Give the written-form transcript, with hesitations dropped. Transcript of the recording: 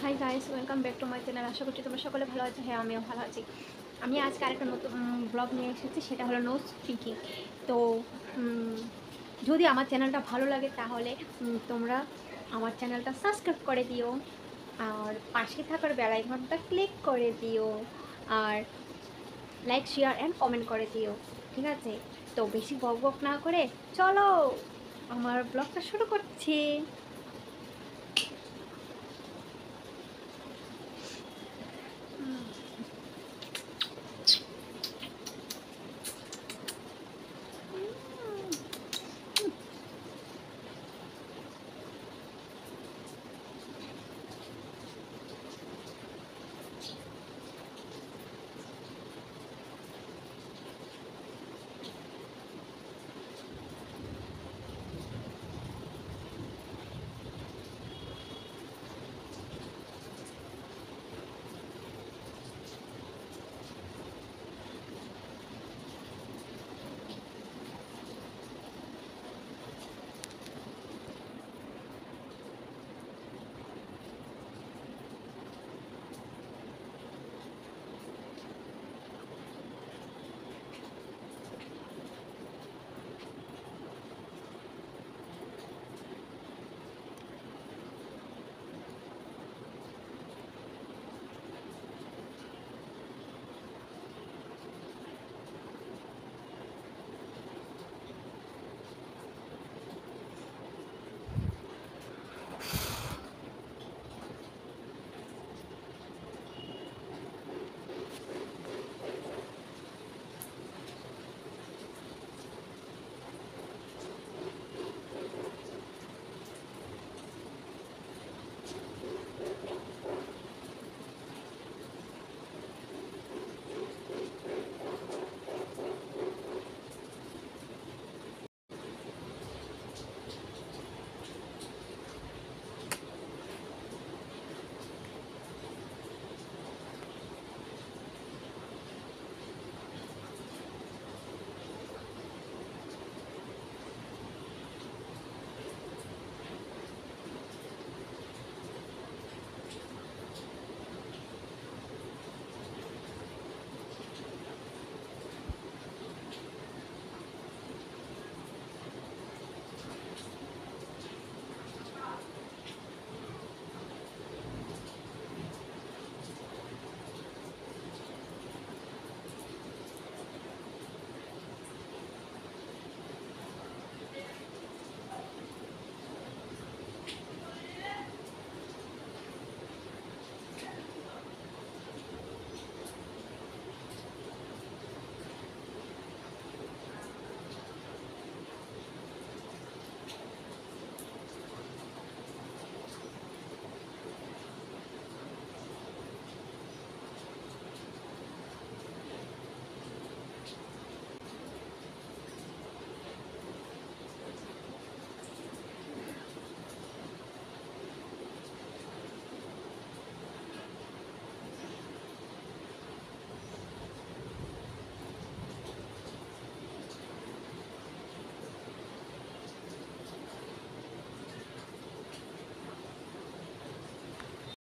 High guys, welcome back to my channel. আশা করছি তোমরা সকলে ভালো আছো। হ্যাঁ, আমিও ভালো আছি। আমি আজকে আরেকটা নতুন ব্লগ নিয়ে এসেছি, সেটা হলো নো স্পিকিং। তো যদি আমার চ্যানেলটা ভালো লাগে তাহলে তোমরা আমার চ্যানেলটা সাবস্ক্রাইব করে দিও, আর পাশে থাকার বেল আইকনটা ক্লিক করে দিও, আর লাইক শেয়ার অ্যান্ড কমেন্ট করে দিও, ঠিক আছে? তো বেশি বক বক না করে চলো আমার ব্লগটা শুরু করছি।